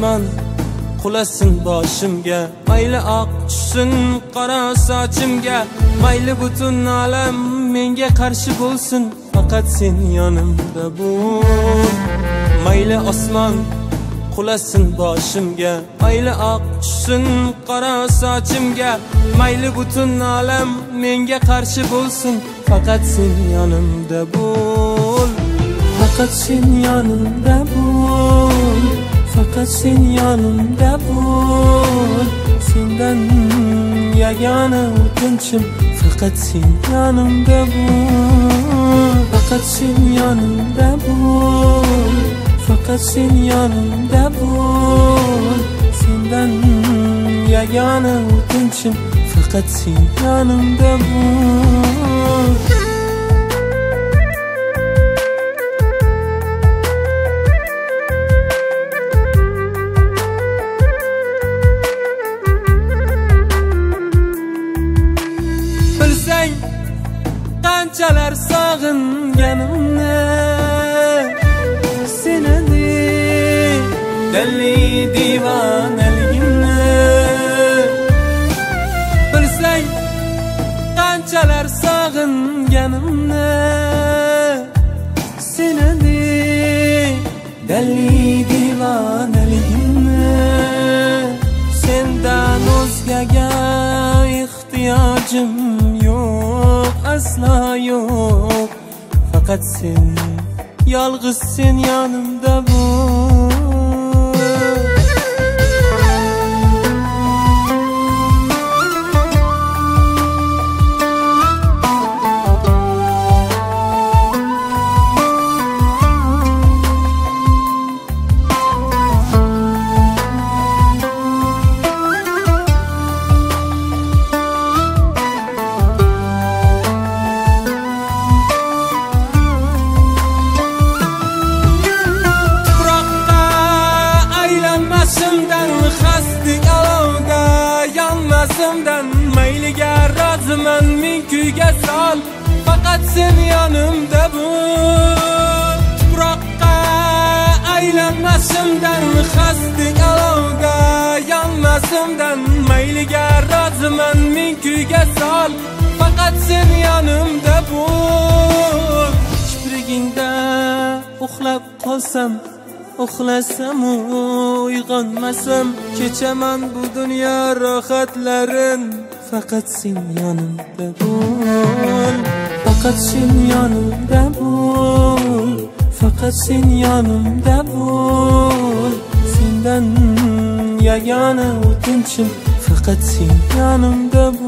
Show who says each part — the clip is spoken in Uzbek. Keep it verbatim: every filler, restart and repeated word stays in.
Speaker 1: osmon qulasin boshimga, mayli oq tushsin qora sochimga, mayli butun olam menga qarshi bo'lsin, faqat sen yonimda bo'l. Mayli osmon qulasin boshimga, mayli oq tushsin qora sochimga, mayli butun olam menga qarshi bo'lsin, faqat sen yonimda bo'l. Faqat sen yonimda bo'l, faqat sen yonimda bo'l. Sendan yagona o'tinchim, faqat sen yonimda bo'l. Faqat sen yonimda bo'l, faqat sen yonimda bo'l. Sendan yagona o'tinchim, faqat sen yonimda bo'l. Bilsang qanchalar sog'inganimni, seni deli divonaligimni. Bilsang qanchalar sog'inganimni, seni deli divonaligimni. Sendan o'zgaga ehtiyojim yo'q, aslo yo'q. Faqat sen, yolg'iz sen yonimda bo'l. Yonmasimdan mayliga roziman men kuyga sol, faqat sen yonimda bo'l. Tuproqqa aylanmasimdan xasting olovga, yonmasimdan mayliga roziman men kuyga sol, faqat sen yonimda bo'l. Kiprigingda uxlab qolsam, uxlasam uyg'onmasam, kechaman bu dunyo rohatlarin, faqat sen yonimda bo'l. Faqat sen yonimda bo'l, faqat sen yonimda bo'l. Sendan yagona o'tinchim, faqat sen yonimda bo'l.